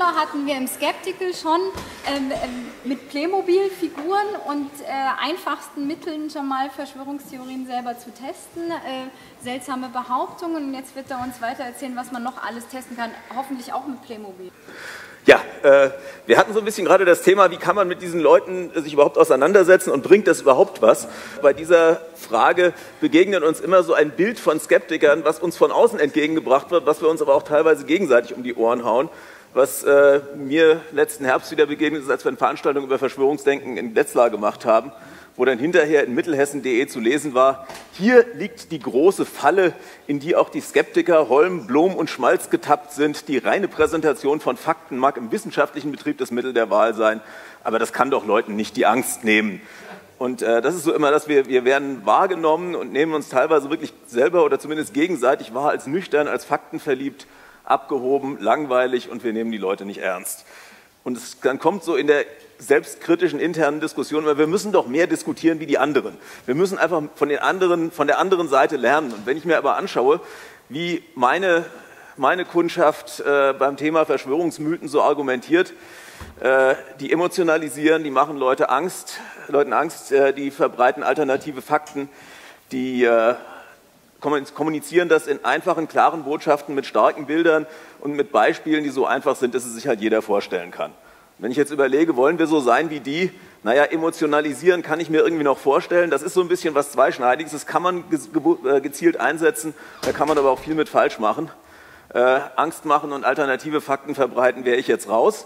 hatten wir im Skeptical schon mit Playmobil-Figuren und einfachsten Mitteln schon mal Verschwörungstheorien selber zu testen, seltsame Behauptungen, und jetzt wird er uns weiter erzählen, was man noch alles testen kann, hoffentlich auch mit Playmobil. Ja, wir hatten so ein bisschen gerade das Thema, wie kann man mit diesen Leuten sich überhaupt auseinandersetzen und bringt das überhaupt was? Bei dieser Frage begegnet uns immer so ein Bild von Skeptikern, was uns von außen entgegengebracht wird, was wir uns aber auch teilweise gegenseitig um die Ohren hauen. Was mir letzten Herbst wieder begegnet ist, als wir eine Veranstaltung über Verschwörungsdenken in Wetzlar gemacht haben, wo dann hinterher in mittelhessen.de zu lesen war: Hier liegt die große Falle, in die auch die Skeptiker Holm, Blom und Schmalz getappt sind. Die reine Präsentation von Fakten mag im wissenschaftlichen Betrieb das Mittel der Wahl sein, aber das kann doch Leuten nicht die Angst nehmen. Und das ist so immer, dass wir werden wahrgenommen und nehmen uns teilweise wirklich selber oder zumindest gegenseitig wahr als nüchtern, als faktenverliebt, abgehoben, langweilig, und wir nehmen die Leute nicht ernst. Und dann kommt so in der selbstkritischen internen Diskussion, weil wir müssen doch mehr diskutieren wie die anderen. Wir müssen einfach von der anderen Seite lernen. Und wenn ich mir aber anschaue, wie meine Kundschaft beim Thema Verschwörungsmythen so argumentiert, die emotionalisieren, die machen Leuten Angst, die verbreiten alternative Fakten, die kommunizieren das in einfachen, klaren Botschaften mit starken Bildern und mit Beispielen, die so einfach sind, dass es sich halt jeder vorstellen kann. Wenn ich jetzt überlege, wollen wir so sein wie die? Naja, emotionalisieren kann ich mir irgendwie noch vorstellen. Das ist so ein bisschen was Zweischneidiges. Das kann man gezielt einsetzen, da kann man aber auch viel mit falsch machen. Angst machen und alternative Fakten verbreiten, wäre ich jetzt raus.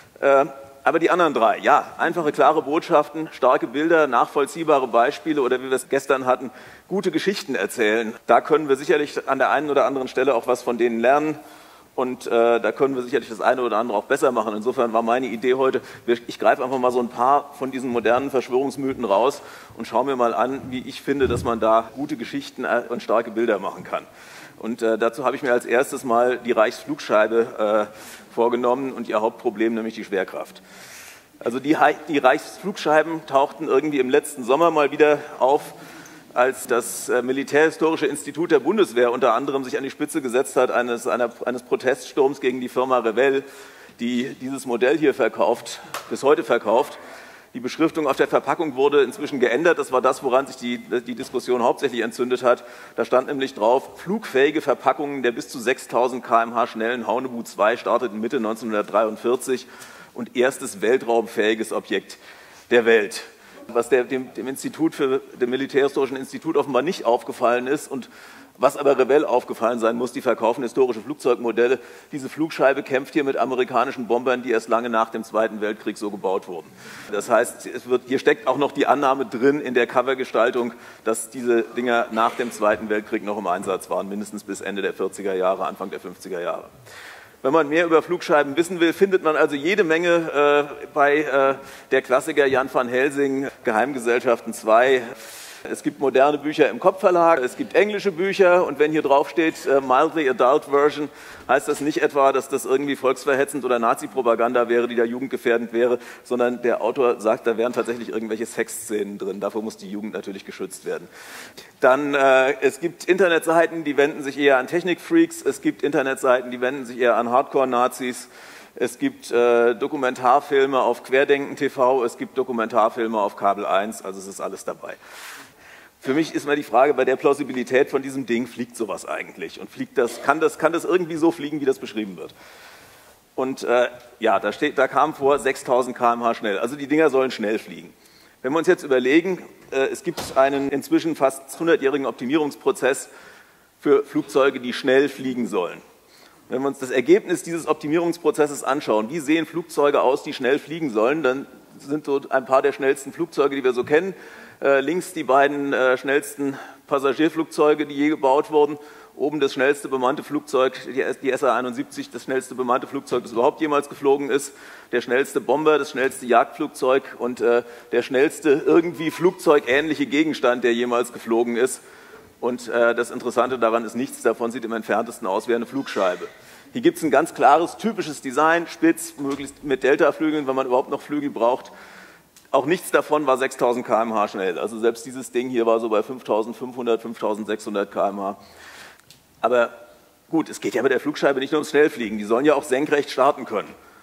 Aber die anderen drei, ja, einfache, klare Botschaften, starke Bilder, nachvollziehbare Beispiele oder, wie wir es gestern hatten, gute Geschichten erzählen. Da können wir sicherlich an der einen oder anderen Stelle auch was von denen lernen. Und da können wir sicherlich das eine oder andere auch besser machen. Insofern war meine Idee heute, ich greife einfach mal so ein paar von diesen modernen Verschwörungsmythen raus und schaue mir mal an, wie ich finde, dass man da gute Geschichten und starke Bilder machen kann. Und dazu habe ich mir als erstes mal die Reichsflugscheibe vorgenommen und ihr Hauptproblem, nämlich die Schwerkraft. Also die Reichsflugscheiben tauchten irgendwie im letzten Sommer mal wieder auf, als das Militärhistorische Institut der Bundeswehr unter anderem sich an die Spitze gesetzt hat eines Proteststurms gegen die Firma Revell, die dieses Modell hier bis heute verkauft. Die Beschriftung auf der Verpackung wurde inzwischen geändert. Das war das, woran sich die Diskussion hauptsächlich entzündet hat. Da stand nämlich drauf: Flugfähige Verpackungen der bis zu 6000 km/h schnellen Haunebu 2 starteten Mitte 1943 und erstes weltraumfähiges Objekt der Welt. Was dem Militärhistorischen Institut offenbar nicht aufgefallen ist und was aber Revell aufgefallen sein muss: die verkaufen historische Flugzeugmodelle. Diese Flugscheibe kämpft hier mit amerikanischen Bombern, die erst lange nach dem Zweiten Weltkrieg so gebaut wurden. Das heißt, hier steckt auch noch die Annahme drin in der Covergestaltung, dass diese Dinger nach dem Zweiten Weltkrieg noch im Einsatz waren, mindestens bis Ende der 40er Jahre, Anfang der 50er Jahre. Wenn man mehr über Flugscheiben wissen will, findet man also jede Menge bei der Klassiker Jan van Helsing, Geheimgesellschaften 2. Es gibt moderne Bücher im Kopfverlag, es gibt englische Bücher, und wenn hier drauf steht Mildly Adult Version, heißt das nicht etwa, dass das irgendwie volksverhetzend oder Nazi-Propaganda wäre, die da jugendgefährdend wäre, sondern der Autor sagt, da wären tatsächlich irgendwelche Sexszenen drin. Dafür muss die Jugend natürlich geschützt werden. Dann, es gibt Internetseiten, die wenden sich eher an Technikfreaks, es gibt Internetseiten, die wenden sich eher an Hardcore-Nazis. Es gibt Dokumentarfilme auf Querdenken TV, es gibt Dokumentarfilme auf Kabel 1, also es ist alles dabei. Für mich ist mal die Frage bei der Plausibilität von diesem Ding: Fliegt sowas eigentlich? Und kann das irgendwie so fliegen, wie das beschrieben wird? Und ja, da kam vor 6000 km/h schnell. Also die Dinger sollen schnell fliegen. Wenn wir uns jetzt überlegen, es gibt einen inzwischen fast 100-jährigen Optimierungsprozess für Flugzeuge, die schnell fliegen sollen. Wenn wir uns das Ergebnis dieses Optimierungsprozesses anschauen, wie sehen Flugzeuge aus, die schnell fliegen sollen, dann sind so ein paar der schnellsten Flugzeuge, die wir so kennen. Links die beiden schnellsten Passagierflugzeuge, die je gebaut wurden. Oben das schnellste bemannte Flugzeug, die SA-71, das schnellste bemannte Flugzeug, das überhaupt jemals geflogen ist. Der schnellste Bomber, das schnellste Jagdflugzeug und der schnellste irgendwie flugzeugähnliche Gegenstand, der jemals geflogen ist. Und das Interessante daran ist, nichts davon sieht im Entferntesten aus wie eine Flugscheibe. Hier gibt es ein ganz klares, typisches Design, spitz, möglichst mit Deltaflügeln, wenn man überhaupt noch Flügel braucht. Auch nichts davon war 6000 km/h schnell. Also selbst dieses Ding hier war so bei 5500, 5600 km/h. Aber gut, es geht ja bei der Flugscheibe nicht nur ums Schnellfliegen. Die sollen ja auch senkrecht starten können.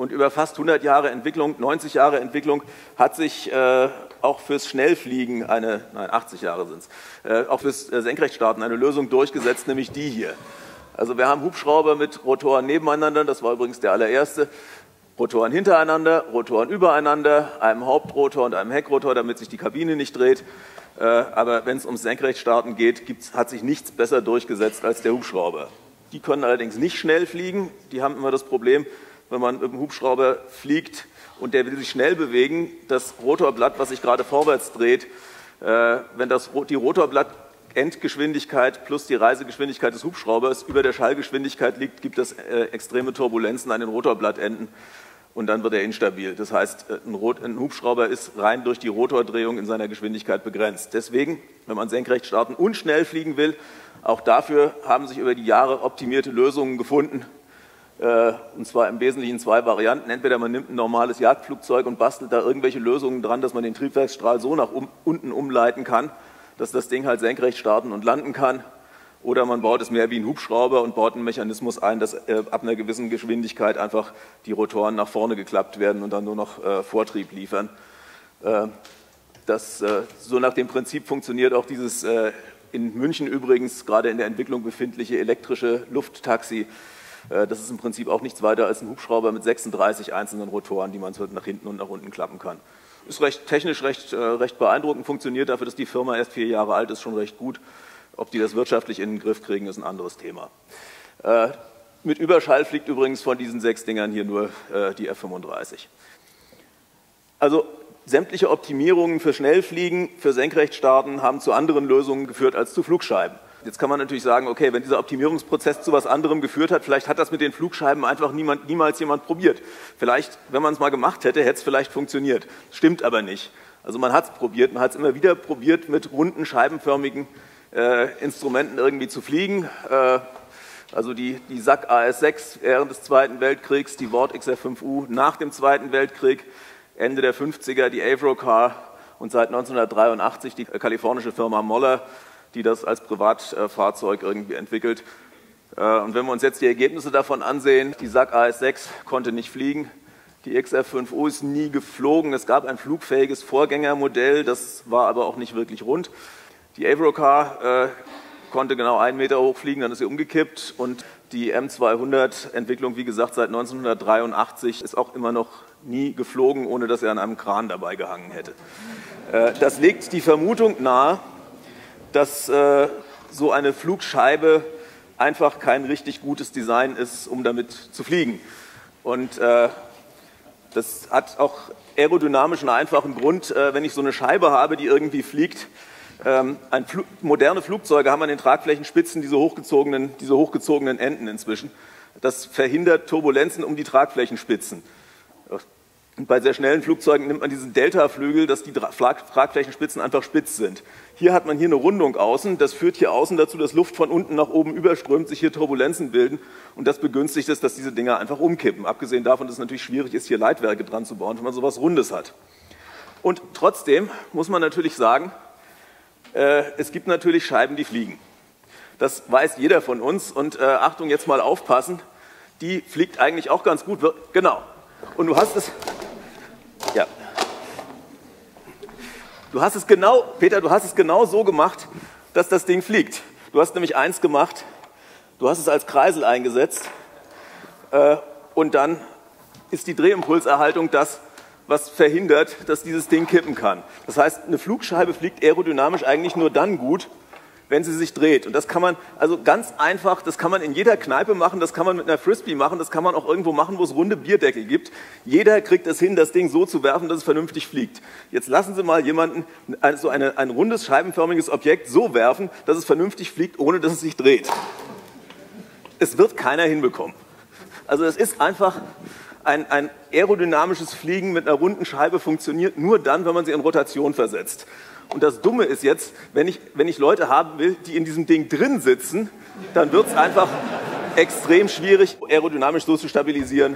Und über fast 100 Jahre Entwicklung, 90 Jahre Entwicklung hat sich auch fürs Schnellfliegen 80 Jahre sind es, auch fürs Senkrechtstarten eine Lösung durchgesetzt, nämlich die hier. Also wir haben Hubschrauber mit Rotoren nebeneinander, das war übrigens der allererste, Rotoren hintereinander, Rotoren übereinander, einem Hauptrotor und einem Heckrotor, damit sich die Kabine nicht dreht. Aber wenn es ums Senkrechtstarten geht, hat sich nichts besser durchgesetzt als der Hubschrauber. Die können allerdings nicht schnell fliegen, die haben immer das Problem, wenn man mit dem Hubschrauber fliegt und der will sich schnell bewegen, das Rotorblatt, was sich gerade vorwärts dreht, wenn die Rotorblatt-Endgeschwindigkeit plus die Reisegeschwindigkeit des Hubschraubers über der Schallgeschwindigkeit liegt, gibt es extreme Turbulenzen an den Rotorblattenden und dann wird er instabil. Das heißt, ein Hubschrauber ist rein durch die Rotordrehung in seiner Geschwindigkeit begrenzt. Deswegen, wenn man senkrecht starten und schnell fliegen will, auch dafür haben sich über die Jahre optimierte Lösungen gefunden. Und zwar im Wesentlichen zwei Varianten. Entweder man nimmt ein normales Jagdflugzeug und bastelt da irgendwelche Lösungen dran, dass man den Triebwerksstrahl so nach unten umleiten kann, dass das Ding halt senkrecht starten und landen kann. Oder man baut es mehr wie ein Hubschrauber und baut einen Mechanismus ein, dass ab einer gewissen Geschwindigkeit einfach die Rotoren nach vorne geklappt werden und dann nur noch Vortrieb liefern. So nach dem Prinzip funktioniert auch dieses in München übrigens gerade in der Entwicklung befindliche elektrische Lufttaxi. Das ist im Prinzip auch nichts weiter als ein Hubschrauber mit 36 einzelnen Rotoren, die man nach hinten und nach unten klappen kann. Ist technisch recht beeindruckend, funktioniert dafür, dass die Firma erst 4 Jahre alt ist, schon recht gut. Ob die das wirtschaftlich in den Griff kriegen, ist ein anderes Thema. Mit Überschall fliegt übrigens von diesen 6 Dingern hier nur die F-35. Also sämtliche Optimierungen für Schnellfliegen, für Senkrechtstarten haben zu anderen Lösungen geführt als zu Flugscheiben. Jetzt kann man natürlich sagen, okay, wenn dieser Optimierungsprozess zu was anderem geführt hat, vielleicht hat das mit den Flugscheiben einfach niemals jemand probiert. Vielleicht, wenn man es mal gemacht hätte, hätte es vielleicht funktioniert. Stimmt aber nicht. Also man hat es probiert, man hat es immer wieder probiert, mit runden, scheibenförmigen Instrumenten irgendwie zu fliegen. Also die SAC AS-6 während des Zweiten Weltkriegs, die Vought XF5U nach dem Zweiten Weltkrieg, Ende der 50er die Avrocar und seit 1983 die kalifornische Firma Moller, die das als Privatfahrzeug irgendwie entwickelt. Und wenn wir uns jetzt die Ergebnisse davon ansehen, die SAC AS-6 konnte nicht fliegen, die XF5U ist nie geflogen, es gab ein flugfähiges Vorgängermodell, das war aber auch nicht wirklich rund. Die Avrocar konnte genau 1 Meter hoch fliegen, dann ist sie umgekippt und die M200-Entwicklung, wie gesagt, seit 1983 ist auch immer noch nie geflogen, ohne dass er an einem Kran dabei gehangen hätte. Das legt die Vermutung nahe, dass so eine Flugscheibe einfach kein richtig gutes Design ist, um damit zu fliegen. Und das hat auch aerodynamisch einen einfachen Grund. Wenn ich so eine Scheibe habe, die irgendwie fliegt, moderne Flugzeuge haben an den Tragflächenspitzen diese hochgezogenen Enden inzwischen. Das verhindert Turbulenzen um die Tragflächenspitzen. Und bei sehr schnellen Flugzeugen nimmt man diesen Delta-Flügel, dass die Tragflächenspitzen einfach spitz sind. Hier hat man hier eine Rundung außen, das führt hier außen dazu, dass Luft von unten nach oben überströmt, sich hier Turbulenzen bilden und das begünstigt es, dass diese Dinger einfach umkippen. Abgesehen davon, dass es natürlich schwierig ist, hier Leitwerke dran zu bauen, wenn man sowas Rundes hat. Und trotzdem muss man natürlich sagen, es gibt natürlich Scheiben, die fliegen. Das weiß jeder von uns und Achtung, jetzt mal aufpassen, die fliegt eigentlich auch ganz gut. Genau. Und du hast es, ja, Peter, du hast es genau so gemacht, dass das Ding fliegt. Du hast nämlich eins gemacht, du hast es als Kreisel eingesetzt und dann ist die Drehimpulserhaltung das, was verhindert, dass dieses Ding kippen kann. Das heißt, eine Flugscheibe fliegt aerodynamisch eigentlich nur dann gut, wenn sie sich dreht. Und das kann man, also ganz einfach, das kann man in jeder Kneipe machen, das kann man mit einer Frisbee machen, das kann man auch irgendwo machen, wo es runde Bierdeckel gibt. Jeder kriegt es hin, das Ding so zu werfen, dass es vernünftig fliegt. Jetzt lassen Sie mal jemanden so ein rundes, scheibenförmiges Objekt so werfen, dass es vernünftig fliegt, ohne dass es sich dreht. Es wird keiner hinbekommen. Also es ist einfach ein aerodynamisches Fliegen mit einer runden Scheibe funktioniert nur dann, wenn man sie in Rotation versetzt. Und das Dumme ist jetzt, wenn ich Leute haben will, die in diesem Ding drin sitzen, dann wird es einfach extrem schwierig, aerodynamisch so zu stabilisieren,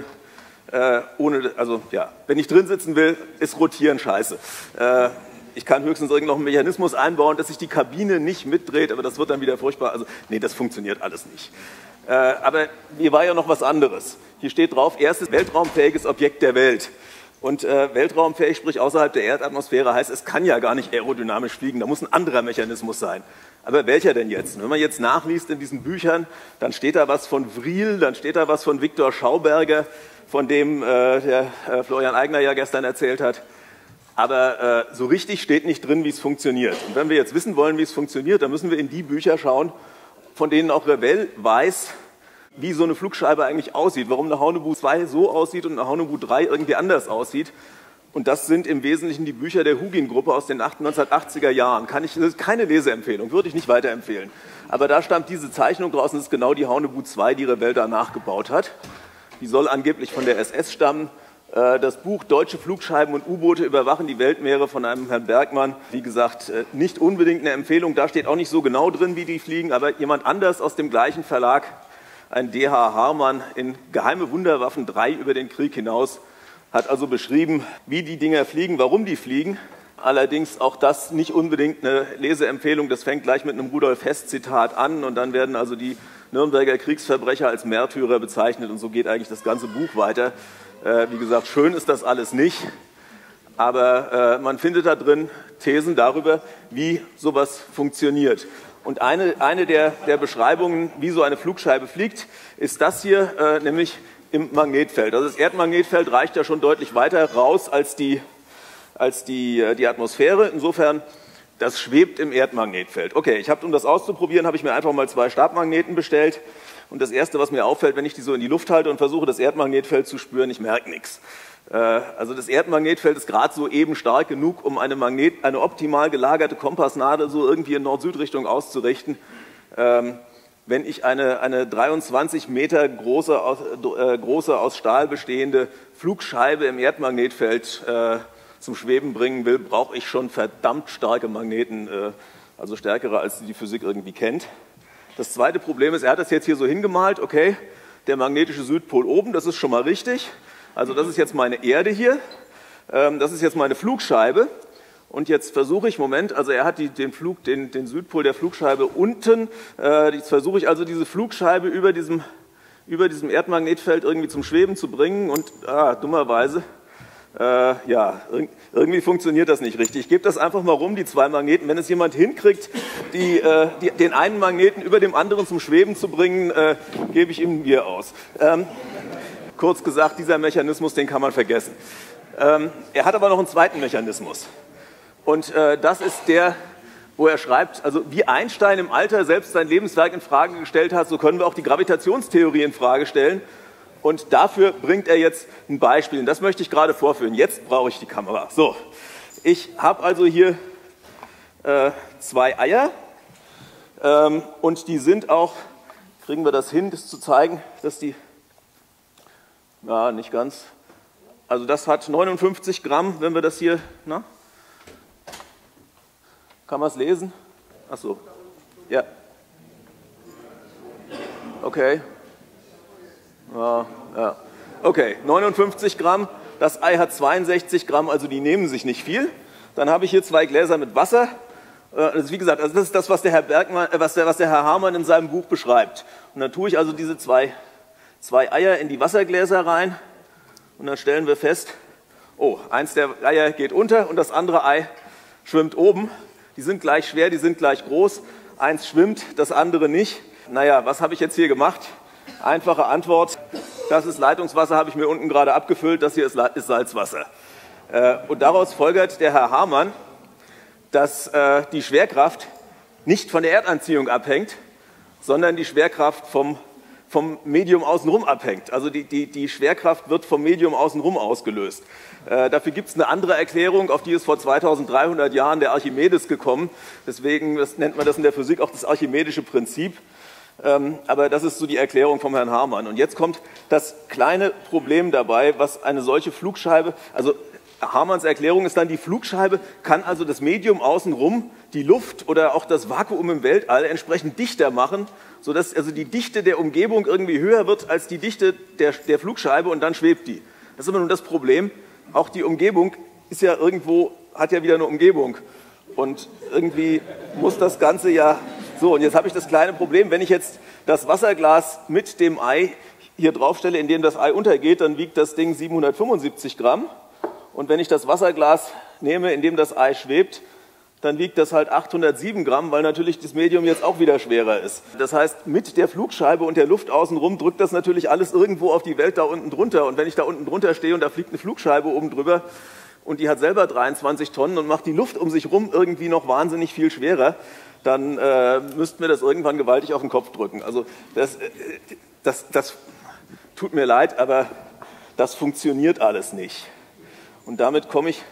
wenn ich drin sitzen will, ist Rotieren scheiße. Ich kann höchstens noch einen Mechanismus einbauen, dass sich die Kabine nicht mitdreht, aber das wird dann wieder furchtbar. Also, nee, das funktioniert alles nicht. Aber hier war ja noch was anderes. Hier steht drauf, erstes weltraumfähiges Objekt der Welt. Und weltraumfähig, sprich außerhalb der Erdatmosphäre, heißt, es kann ja gar nicht aerodynamisch fliegen, da muss ein anderer Mechanismus sein. Aber welcher denn jetzt? Und wenn man jetzt nachliest in diesen Büchern, dann steht da was von Vril, dann steht da was von Viktor Schauberger, von dem der Florian Eigner ja gestern erzählt hat. Aber so richtig steht nicht drin, wie es funktioniert. Und wenn wir jetzt wissen wollen, wie es funktioniert, dann müssen wir in die Bücher schauen, von denen auch Revell weiß, wie so eine Flugscheibe eigentlich aussieht, warum eine Haunebu 2 so aussieht und eine Haunebu 3 irgendwie anders aussieht. Und das sind im Wesentlichen die Bücher der Hugin-Gruppe aus den 1980er Jahren. Das ist keine Leseempfehlung, würde ich nicht weiterempfehlen. Aber da stammt diese Zeichnung draus und das ist genau die Haunebu 2, die Revell da nachgebaut hat. Die soll angeblich von der SS stammen. Das Buch Deutsche Flugscheiben und U-Boote überwachen die Weltmeere von einem Herrn Bergmann. Wie gesagt, nicht unbedingt eine Empfehlung. Da steht auch nicht so genau drin, wie die fliegen, aber jemand anders aus dem gleichen Verlag, ein D.H. Harman in Geheime Wunderwaffen 3 über den Krieg hinaus, hat also beschrieben, wie die Dinger fliegen, warum die fliegen. Allerdings auch das nicht unbedingt eine Leseempfehlung. Das fängt gleich mit einem Rudolf Hess-Zitat an und dann werden also die Nürnberger Kriegsverbrecher als Märtyrer bezeichnet und so geht eigentlich das ganze Buch weiter. Wie gesagt, schön ist das alles nicht, aber man findet da drin Thesen darüber, wie sowas funktioniert. Und eine der Beschreibungen, wie so eine Flugscheibe fliegt, ist das hier, nämlich im Magnetfeld. Also das Erdmagnetfeld reicht ja schon deutlich weiter raus als die Atmosphäre. Insofern, das schwebt im Erdmagnetfeld. Okay, um das auszuprobieren, habe ich mir einfach mal 2 Stabmagneten bestellt. Und das Erste, was mir auffällt, wenn ich die so in die Luft halte und versuche, das Erdmagnetfeld zu spüren, ich merke nichts. Also das Erdmagnetfeld ist gerade so eben stark genug, um eine optimal gelagerte Kompassnadel so irgendwie in Nord-Süd-Richtung auszurichten. Wenn ich eine 23 Meter große aus Stahl bestehende Flugscheibe im Erdmagnetfeld zum Schweben bringen will, brauche ich schon verdammt starke Magneten, also stärkere, als die Physik irgendwie kennt. Das zweite Problem ist, er hat das jetzt hier so hingemalt, okay, der magnetische Südpol oben, das ist schon mal richtig. Also das ist jetzt meine Erde hier, das ist jetzt meine Flugscheibe und jetzt versuche ich, also er hat den Südpol der Flugscheibe unten, jetzt versuche ich also diese Flugscheibe über diesem Erdmagnetfeld irgendwie zum Schweben zu bringen und dummerweise, irgendwie funktioniert das nicht richtig. Ich gebe das einfach mal rum, die 2 Magneten. Wenn es jemand hinkriegt, den einen Magneten über dem anderen zum Schweben zu bringen, gebe ich ihm mir aus. Kurz gesagt, dieser Mechanismus, den kann man vergessen. Er hat aber noch einen zweiten Mechanismus. Und das ist der, wo er schreibt, also wie Einstein im Alter selbst sein Lebenswerk in Frage gestellt hat, so können wir auch die Gravitationstheorie in Frage stellen. Und dafür bringt er jetzt ein Beispiel. Und das möchte ich gerade vorführen. Jetzt brauche ich die Kamera. So, ich habe also hier 2 Eier. Und die sind auch, kriegen wir das hin, das zu zeigen, dass die, ja, nicht ganz. Also das hat 59 Gramm, wenn wir das hier, kann man es lesen? Ach so, ja. Okay. Ja. Okay, 59 Gramm, das Ei hat 62 Gramm, also die nehmen sich nicht viel. Dann habe ich hier 2 Gläser mit Wasser. Also wie gesagt, das ist das, was der Herr Harman in seinem Buch beschreibt. Und dann tue ich also diese zwei Eier in die Wassergläser rein und dann stellen wir fest, oh, eins der Eier geht unter und das andere Ei schwimmt oben. Die sind gleich schwer, die sind gleich groß. Eins schwimmt, das andere nicht. Naja, was habe ich jetzt hier gemacht? Einfache Antwort, das ist Leitungswasser, habe ich mir unten gerade abgefüllt, das hier ist Salzwasser. Und daraus folgert der Herr Harman, dass die Schwerkraft nicht von der Erdanziehung abhängt, sondern die Schwerkraft vom Medium außenrum abhängt. Also die Schwerkraft wird vom Medium außenrum ausgelöst. Dafür gibt es eine andere Erklärung, auf die ist vor 2300 Jahren der Archimedes gekommen. Deswegen nennt man das in der Physik auch das archimedische Prinzip. Aber das ist so die Erklärung vom Herrn Harman. Und jetzt kommt das kleine Problem dabei, was eine solche Flugscheibe, also Harmans Erklärung ist dann, die Flugscheibe kann also das Medium außenrum, die Luft oder auch das Vakuum im Weltall entsprechend dichter machen, sodass also die Dichte der Umgebung irgendwie höher wird als die Dichte der Flugscheibe und dann schwebt die. Das ist aber nun das Problem, auch die Umgebung ist ja irgendwo, hat ja wieder eine Umgebung und irgendwie muss das Ganze ja so, und jetzt habe ich das kleine Problem, wenn ich jetzt das Wasserglas mit dem Ei hier draufstelle, in dem das Ei untergeht, dann wiegt das Ding 775 Gramm. Und wenn ich das Wasserglas nehme, in dem das Ei schwebt, dann wiegt das halt 807 Gramm, weil natürlich das Medium jetzt auch wieder schwerer ist. Das heißt, mit der Flugscheibe und der Luft außenrum drückt das natürlich alles irgendwo auf die Welt da unten drunter. Und wenn ich da unten drunter stehe und da fliegt eine Flugscheibe oben drüber und die hat selber 23 Tonnen und macht die Luft um sich rum irgendwie noch wahnsinnig viel schwerer, dann müssten wir das irgendwann gewaltig auf den Kopf drücken. Also das tut mir leid, aber das funktioniert alles nicht. Und damit komme ich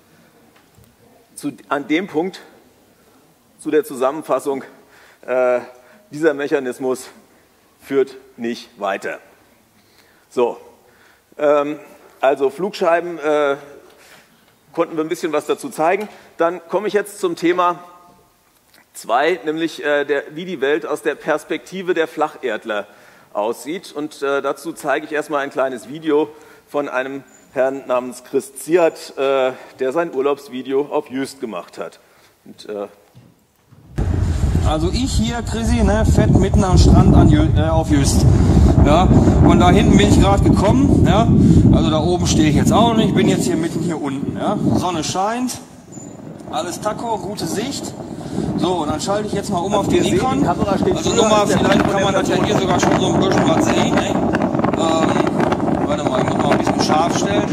an dem Punkt zu der Zusammenfassung, dieser Mechanismus führt nicht weiter. So, also Flugscheiben konnten wir ein bisschen was dazu zeigen. Dann komme ich jetzt zum Thema 2, nämlich wie die Welt aus der Perspektive der Flacherdler aussieht. Und dazu zeige ich erstmal ein kleines Video von einem Herrn namens Chris Ziert, der sein Urlaubsvideo auf Jüst gemacht hat. Und, also ich hier, Chrissy, ne, fett mitten am Strand auf Jüst. Ja, und da hinten bin ich gerade gekommen. Ja, also da oben stehe ich jetzt auch noch nicht. Ich bin jetzt hier mitten hier unten. Ja, Sonne scheint, alles Taco, gute Sicht. So, und dann schalte ich jetzt mal um auf die Nikon. Also nur mal, vielleicht kann man das ja hier sogar schon so ein bisschen was sehen. Ne? Warte mal, ich muss mal ein bisschen scharf stellen.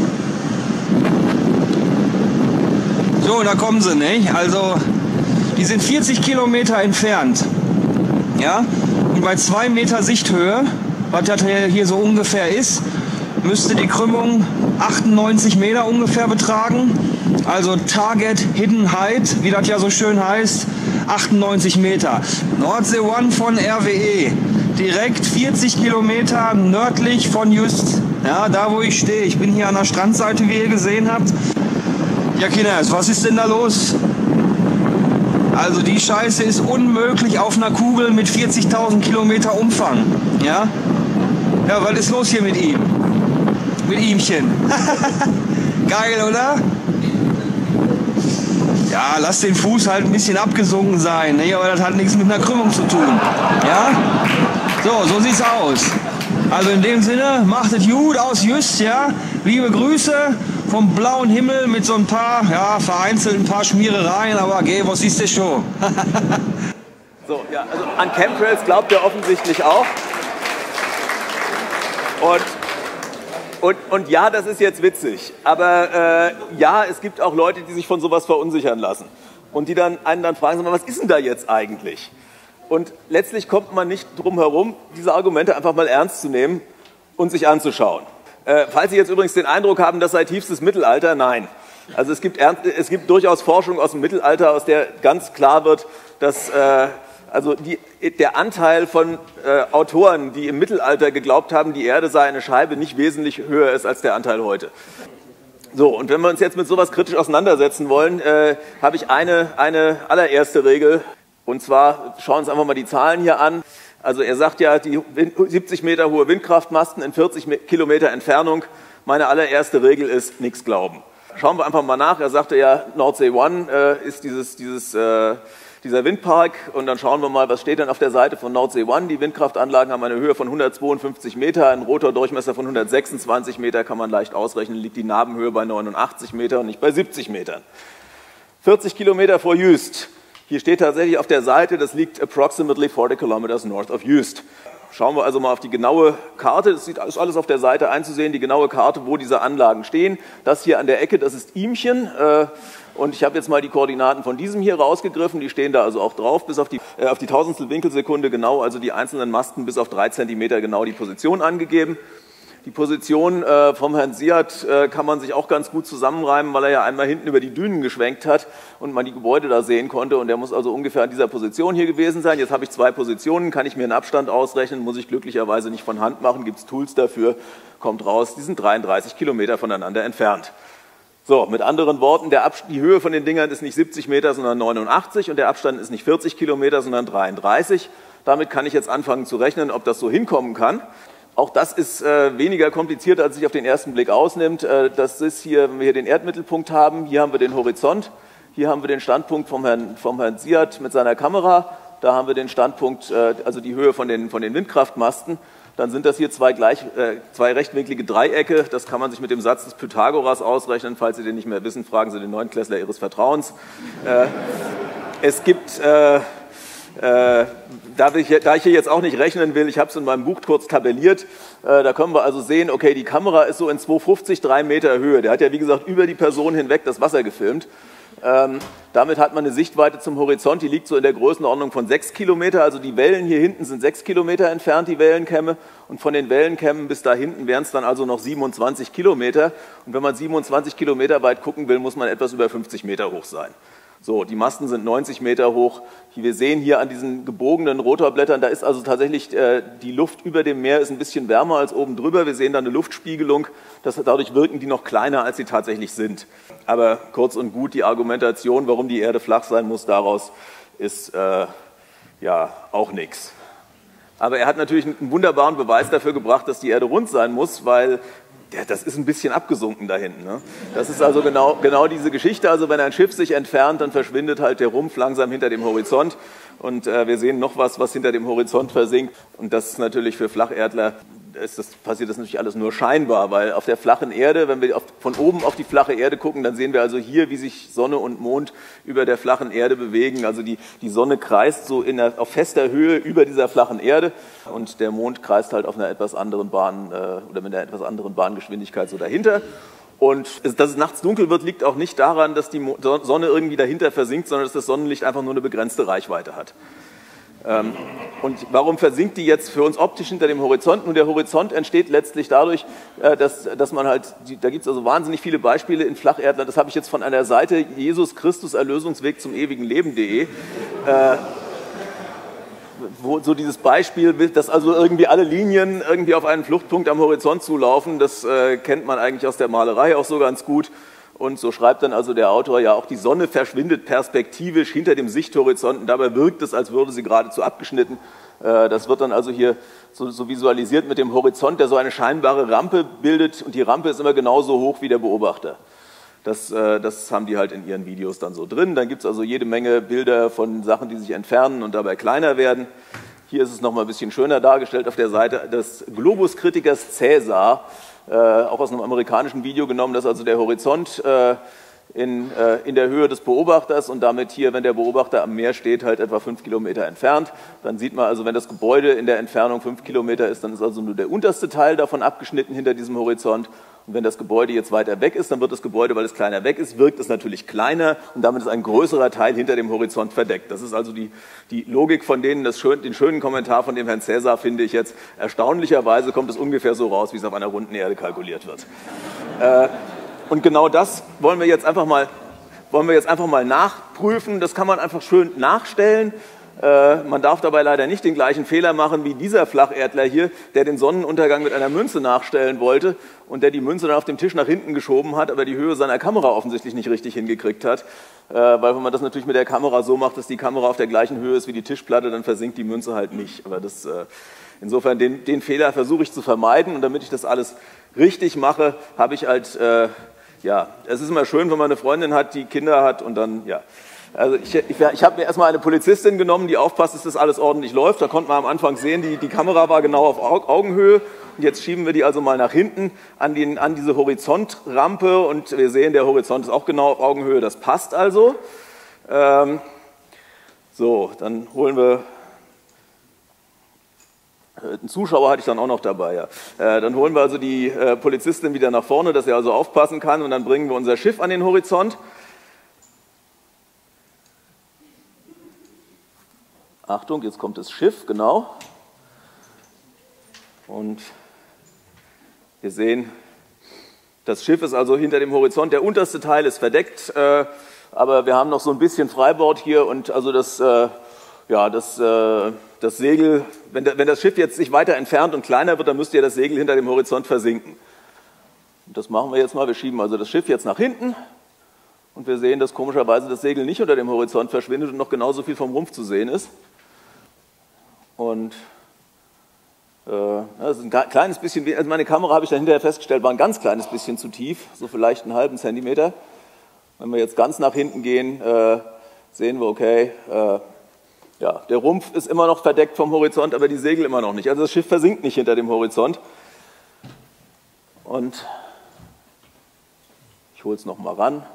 So, da kommen sie, ne? Also, die sind 40 Kilometer entfernt. Ja? Und bei 2 Meter Sichthöhe, was das hier so ungefähr ist, müsste die Krümmung 98 Meter ungefähr betragen. Also Target Hidden Height, wie das ja so schön heißt, 98 Meter. Nordsee One von RWE, direkt 40 Kilometer nördlich von Jüst. Ja, da wo ich stehe. Ich bin hier an der Strandseite, wie ihr gesehen habt. Ja, Kinders, was ist denn da los? Also die Scheiße ist unmöglich auf einer Kugel mit 40.000 Kilometer Umfang. Ja? Ja, was ist los hier mit ihm? Mit ihmchen. Geil, oder? Ja, lass den Fuß halt ein bisschen abgesunken sein, ne? Aber das hat nichts mit einer Krümmung zu tun. Ja? So sieht's aus. Also in dem Sinne, macht es gut aus Jüst, ja? Liebe Grüße vom blauen Himmel mit so ein paar, ja, vereinzelt ein paar Schmierereien, aber geh, was ist das schon? So, ja, also an Chemtrails glaubt er offensichtlich auch. Und ja, das ist jetzt witzig, aber ja, es gibt auch Leute, die sich von sowas verunsichern lassen und die dann einen dann fragen, was ist denn da jetzt eigentlich? Und letztlich kommt man nicht drum herum, diese Argumente einfach mal ernst zu nehmen und sich anzuschauen. Falls Sie jetzt übrigens den Eindruck haben, das sei tiefstes Mittelalter, nein. Also es gibt durchaus Forschung aus dem Mittelalter, aus der ganz klar wird, dass der Anteil von Autoren, die im Mittelalter geglaubt haben, die Erde sei eine Scheibe, nicht wesentlich höher ist als der Anteil heute. So, und wenn wir uns jetzt mit sowas kritisch auseinandersetzen wollen, habe ich eine allererste Regel. Und zwar schauen wir uns einfach mal die Zahlen hier an. Also er sagt ja, die 70 Meter hohe Windkraftmasten in 40 Kilometer Entfernung. Meine allererste Regel ist, nichts glauben. Schauen wir einfach mal nach. Er sagte ja, Nordsee One ist dieser Windpark. Und dann schauen wir mal, was steht denn auf der Seite von Nordsee One. Die Windkraftanlagen haben eine Höhe von 152 Meter, einen Rotordurchmesser von 126 Meter, kann man leicht ausrechnen, liegt die Nabenhöhe bei 89 Meter und nicht bei 70 Metern. 40 Kilometer vor Jüst. Hier steht tatsächlich auf der Seite, das liegt approximately 40 kilometers north of Jüst. Schauen wir also mal auf die genaue Karte, das ist alles auf der Seite einzusehen, die genaue Karte, wo diese Anlagen stehen. Das hier an der Ecke, das ist Ihmchen. Und ich habe jetzt mal die Koordinaten von diesem hier rausgegriffen, die stehen da also auch drauf, bis auf die Tausendstel Winkelsekunde genau, also die einzelnen Masten bis auf 3 Zentimeter genau die Position angegeben. Die Position vom Herrn Ziert kann man sich auch ganz gut zusammenreimen, weil er ja einmal hinten über die Dünen geschwenkt hat und man die Gebäude da sehen konnte. Und der muss also ungefähr an dieser Position hier gewesen sein. Jetzt habe ich 2 Positionen, kann ich mir einen Abstand ausrechnen, muss ich glücklicherweise nicht von Hand machen, gibt es Tools dafür, kommt raus, die sind 33 Kilometer voneinander entfernt. So, mit anderen Worten, die Höhe von den Dingern ist nicht 70 Meter, sondern 89 und der Abstand ist nicht 40 Kilometer, sondern 33. Damit kann ich jetzt anfangen zu rechnen, ob das so hinkommen kann. Auch das ist weniger kompliziert, als sich auf den ersten Blick ausnimmt. Das ist hier, wenn wir hier den Erdmittelpunkt haben, hier haben wir den Horizont, hier haben wir den Standpunkt vom Herrn Ziert mit seiner Kamera. Da haben wir den Standpunkt, also die Höhe von den Windkraftmasten. Dann sind das hier zwei rechtwinklige Dreiecke. Das kann man sich mit dem Satz des Pythagoras ausrechnen. Falls Sie den nicht mehr wissen, fragen Sie den Neunklässler Ihres Vertrauens. Es gibt, da ich hier jetzt auch nicht rechnen will, ich habe es in meinem Buch kurz tabelliert, da können wir also sehen, okay, die Kamera ist so in 2,50, 3 Meter Höhe. Der hat ja, wie gesagt, über die Person hinweg das Wasser gefilmt. Damit hat man eine Sichtweite zum Horizont, die liegt so in der Größenordnung von 6 Kilometer. Also die Wellen hier hinten sind 6 Kilometer entfernt, die Wellenkämme. Und von den Wellenkämmen bis da hinten wären es dann also noch 27 Kilometer. Und wenn man 27 Kilometer weit gucken will, muss man etwas über 50 Meter hoch sein. So, die Masten sind 90 Meter hoch. Wir sehen hier an diesen gebogenen Rotorblättern, da ist also tatsächlich die Luft über dem Meer ist ein bisschen wärmer als oben drüber. Wir sehen da eine Luftspiegelung. Dadurch wirken die noch kleiner, als sie tatsächlich sind. Aber kurz und gut, die Argumentation, warum die Erde flach sein muss, daraus ist ja auch nichts. Aber er hat natürlich einen wunderbaren Beweis dafür gebracht, dass die Erde rund sein muss, weil das ist ein bisschen abgesunken da hinten. Ne? Das ist also genau diese Geschichte. Also wenn ein Schiff sich entfernt, dann verschwindet halt der Rumpf langsam hinter dem Horizont. Und wir sehen noch was hinter dem Horizont versinkt. Und das ist natürlich für Flacherdler, passiert das natürlich alles nur scheinbar, weil auf der flachen Erde, wenn wir von oben auf die flache Erde gucken, dann sehen wir also hier, wie sich Sonne und Mond über der flachen Erde bewegen. Also die Sonne kreist so auf fester Höhe über dieser flachen Erde und der Mond kreist halt auf einer etwas anderen Bahn oder mit einer etwas anderen Bahngeschwindigkeit so dahinter. Und dass es nachts dunkel wird, liegt auch nicht daran, dass die Sonne irgendwie dahinter versinkt, sondern dass das Sonnenlicht einfach nur eine begrenzte Reichweite hat. Und warum versinkt die jetzt für uns optisch hinter dem Horizont? Nun, der Horizont entsteht letztlich dadurch, dass man halt, da gibt es also wahnsinnig viele Beispiele in Flacherdlern, das habe ich jetzt von einer Seite Jesus Christus Erlösungsweg zum ewigen Leben.de, wo so dieses Beispiel, dass also irgendwie alle Linien irgendwie auf einen Fluchtpunkt am Horizont zulaufen, das kennt man eigentlich aus der Malerei auch so ganz gut. Und so schreibt dann also der Autor, ja, auch die Sonne verschwindet perspektivisch hinter dem Sichthorizont und dabei wirkt es, als würde sie geradezu abgeschnitten. Das wird dann also hier so visualisiert mit dem Horizont, der so eine scheinbare Rampe bildet und die Rampe ist immer genauso hoch wie der Beobachter. Das haben die halt in ihren Videos dann so drin. Dann gibt es also jede Menge Bilder von Sachen, die sich entfernen und dabei kleiner werden. Hier ist es nochmal ein bisschen schöner dargestellt auf der Seite des Globus-Kritikers Cäsar, auch aus einem amerikanischen Video genommen, dass also der Horizont in der Höhe des Beobachters und damit hier, wenn der Beobachter am Meer steht, halt etwa 5 Kilometer entfernt. Dann sieht man also, wenn das Gebäude in der Entfernung 5 Kilometer ist, dann ist also nur der unterste Teil davon abgeschnitten hinter diesem Horizont. Und wenn das Gebäude jetzt weiter weg ist, dann wird das Gebäude, weil es kleiner weg ist, wirkt es natürlich kleiner und damit ist ein größerer Teil hinter dem Horizont verdeckt. Das ist also die Logik von denen, den schönen Kommentar von dem Herrn Cäsar finde ich jetzt. Erstaunlicherweise kommt es ungefähr so raus, wie es auf einer runden Erde kalkuliert wird. Und genau das wollen wir jetzt einfach mal nachprüfen. Das kann man einfach schön nachstellen. Man darf dabei leider nicht den gleichen Fehler machen wie dieser Flacherdler hier, der den Sonnenuntergang mit einer Münze nachstellen wollte und der die Münze dann auf dem Tisch nach hinten geschoben hat, aber die Höhe seiner Kamera offensichtlich nicht richtig hingekriegt hat. Weil wenn man das natürlich mit der Kamera so macht, dass die Kamera auf der gleichen Höhe ist wie die Tischplatte, dann versinkt die Münze halt nicht. Aber insofern den Fehler versuche ich zu vermeiden und damit ich das alles richtig mache, habe ich halt, es ist immer schön, wenn man eine Freundin hat, die Kinder hat und dann, ja. Also ich habe mir erstmal eine Polizistin genommen, die aufpasst, dass das alles ordentlich läuft. Da konnte man am Anfang sehen, die Kamera war genau auf Augenhöhe. Und jetzt schieben wir die also mal nach hinten an diese Horizontrampe. Und wir sehen, der Horizont ist auch genau auf Augenhöhe. Das passt also. So, dann holen wir... Einen Zuschauer hatte ich dann auch noch dabei. Ja. Dann holen wir also die Polizistin wieder nach vorne, dass sie also aufpassen kann. Und dann bringen wir unser Schiff an den Horizont. Achtung, jetzt kommt das Schiff, genau. Und wir sehen, das Schiff ist also hinter dem Horizont. Der unterste Teil ist verdeckt, aber wir haben noch so ein bisschen Freibord hier und also das Segel, wenn das Schiff jetzt sich weiter entfernt und kleiner wird, dann müsste ja das Segel hinter dem Horizont versinken. Und das machen wir jetzt mal. Wir schieben also das Schiff jetzt nach hinten und wir sehen, dass komischerweise das Segel nicht unter dem Horizont verschwindet und noch genauso viel vom Rumpf zu sehen ist. Und das ist ein kleines bisschen, also meine Kamera, habe ich dann hinterher festgestellt, war ein ganz kleines bisschen zu tief, so vielleicht einen halben Zentimeter. Wenn wir jetzt ganz nach hinten gehen, sehen wir, okay, Ja, der Rumpf ist immer noch verdeckt vom Horizont, aber die Segel immer noch nicht. Also das Schiff versinkt nicht hinter dem Horizont. Und ich hole es nochmal ran.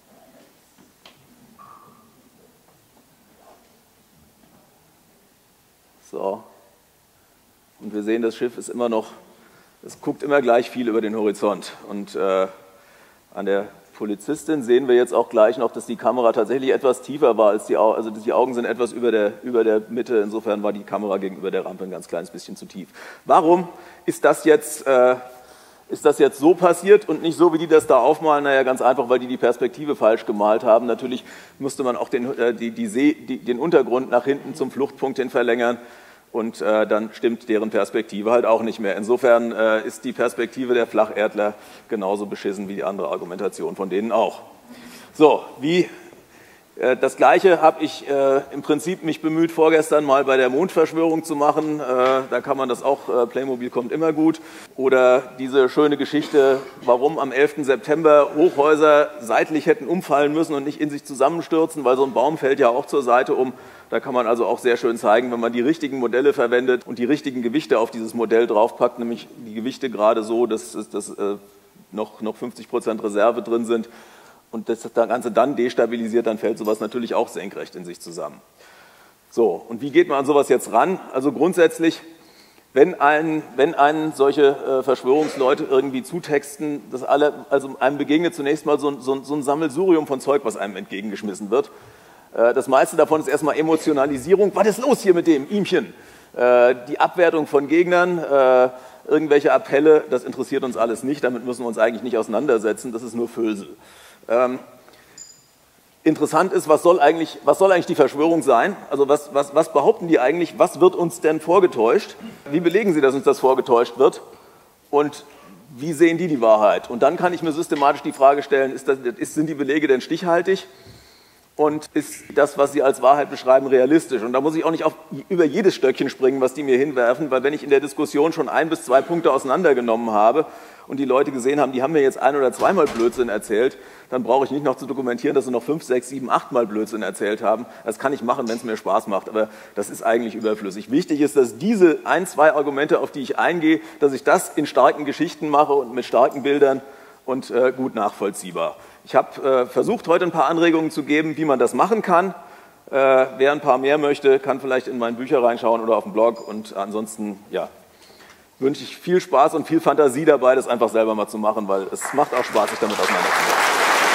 So. Und wir sehen, das Schiff ist immer noch, es guckt immer gleich viel über den Horizont. Und an der Polizistin sehen wir jetzt auch gleich noch, dass die Kamera tatsächlich etwas tiefer war als die Augen, also die Augen sind etwas über der Mitte, insofern war die Kamera gegenüber der Rampe ein ganz kleines bisschen zu tief. Warum ist das jetzt so passiert und nicht so, wie die das da aufmalen? Naja, ganz einfach, weil die Perspektive falsch gemalt haben. Natürlich musste man auch den Untergrund nach hinten zum Fluchtpunkt hin verlängern. Und dann stimmt deren Perspektive halt auch nicht mehr. Insofern ist die Perspektive der Flacherdler genauso beschissen wie die andere Argumentation von denen auch. So, das Gleiche habe ich im Prinzip mich bemüht, vorgestern mal bei der Mondverschwörung zu machen. Da kann man das auch, Playmobil kommt immer gut. Oder diese schöne Geschichte, warum am 11. September Hochhäuser seitlich hätten umfallen müssen und nicht in sich zusammenstürzen, weil so ein Baum fällt ja auch zur Seite um. Da kann man also auch sehr schön zeigen, wenn man die richtigen Modelle verwendet und die richtigen Gewichte auf dieses Modell draufpackt, nämlich die Gewichte gerade so, dass noch 50% Reserve drin sind und das Ganze dann destabilisiert, dann fällt sowas natürlich auch senkrecht in sich zusammen. So, und wie geht man an sowas jetzt ran? Also grundsätzlich, wenn einen solche Verschwörungsleute irgendwie zutexten, also einem begegnet zunächst mal so ein Sammelsurium von Zeug, was einem entgegengeschmissen wird. Das meiste davon ist erstmal Emotionalisierung. Was ist los hier mit dem Ihmchen? Die Abwertung von Gegnern, irgendwelche Appelle, das interessiert uns alles nicht. Damit müssen wir uns eigentlich nicht auseinandersetzen. Das ist nur Füllsel. Interessant ist, was soll eigentlich die Verschwörung sein? Also was behaupten die eigentlich? Was wird uns denn vorgetäuscht? Wie belegen sie, dass uns das vorgetäuscht wird? Und wie sehen die Wahrheit? Und dann kann ich mir systematisch die Frage stellen, sind die Belege denn stichhaltig? Und ist das, was Sie als Wahrheit beschreiben, realistisch? Und da muss ich auch nicht über jedes Stöckchen springen, was die mir hinwerfen, weil wenn ich in der Diskussion schon 1 bis 2 Punkte auseinandergenommen habe und die Leute gesehen haben, die haben mir jetzt 1- oder 2-mal Blödsinn erzählt, dann brauche ich nicht noch zu dokumentieren, dass sie noch 5, 6, 7, 8-mal Blödsinn erzählt haben. Das kann ich machen, wenn es mir Spaß macht, aber das ist eigentlich überflüssig. Wichtig ist, dass diese 1, 2 Argumente, auf die ich eingehe, dass ich das in starken Geschichten mache und mit starken Bildern und gut nachvollziehbar. Ich habe versucht, heute ein paar Anregungen zu geben, wie man das machen kann. Wer ein paar mehr möchte, kann vielleicht in meine Bücher reinschauen oder auf den Blog. Und ansonsten wünsche ich viel Spaß und viel Fantasie dabei, das einfach selber mal zu machen, weil es macht auch Spaß, sich damit auseinanderzusetzen.